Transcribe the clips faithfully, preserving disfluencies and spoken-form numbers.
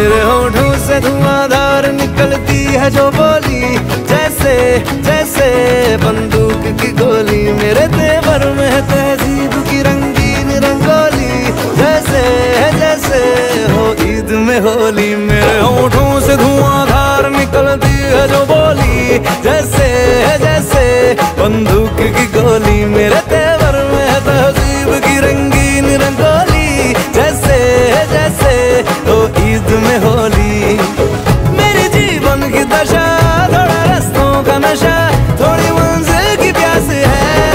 मेरे होठों से धुआंधार निकलती है जो बोली, जैसे जैसे बंदूक की गोली। मेरे तेवर में है तहजीब की रंगीन रंगोली, जैसे जैसे हो ईद में होली। मेरे होठों से धुआंधार निकलती है जो बोली, जैसे जैसे बंदूक की गोली। मेरे तेवर में है तहजीब की रंगीन रंगोली, जैसे जैसे हो ईद में होली। मेरे जीवन की दशा थोड़ा रस्तों का नशा, थोड़ी मंजिल की प्यास है,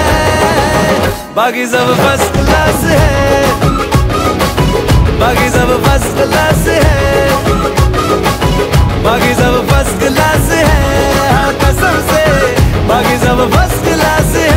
बाकी सब फर्स्ट क्लास है, बाकी सब फर्स्ट क्लास है, बाकी सब फर्स्ट क्लास है। हाँ कसम से बाकी सब फर्स्ट क्लास है।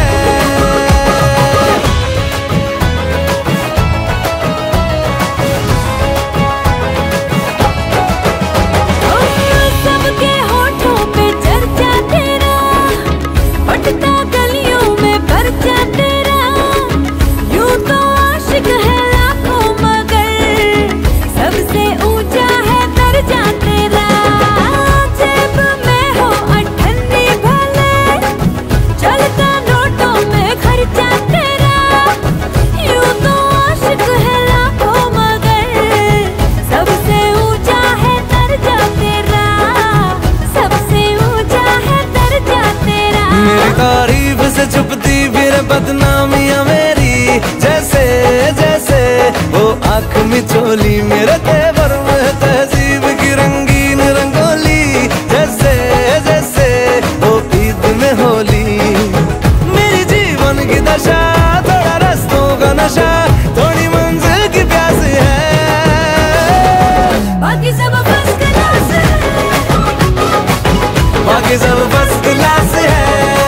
तारीफ से छुपती फिर बदनामियां मेरी, जैसे जैसे वो आँख में चोली। मेरे तेवर में तहजीब की रंगीन रंगोली, जैसे जैसे वो ईद में होली। मेरी जीवन की दशा थोड़ा रस्तों का नशा, थोड़ी मंजिल की प्यास है, बाकी सब फर्स्ट क्लास है, बाकी सब फर्स्ट क्लास है,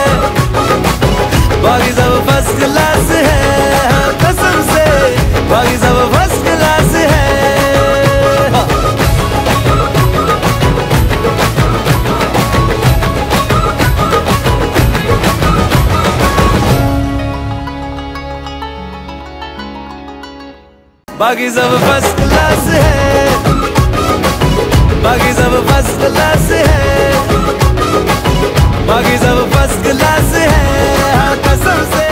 बाकी सब फर्स्ट क्लास है। हाँ कसम से बाकी सब फर्स्ट क्लास है। बाकी सब फर्स्ट क्लास है, बाकी सब फर्स्ट क्लास है, बाकी सब फर्स्ट क्लास है। हाँ कसम से